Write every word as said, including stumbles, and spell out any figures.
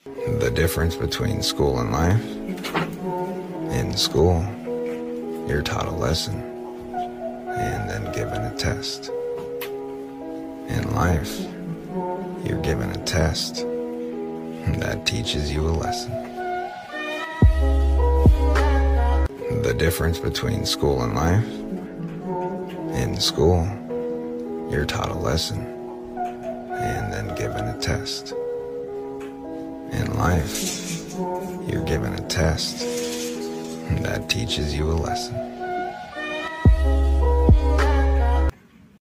The difference between school and life. In school, you're taught a lesson and then given a test. In life, you're given a test that teaches you a lesson. The difference between school and life. In school, you're taught a lesson and then given a test. In life, you're given a test that teaches you a lesson.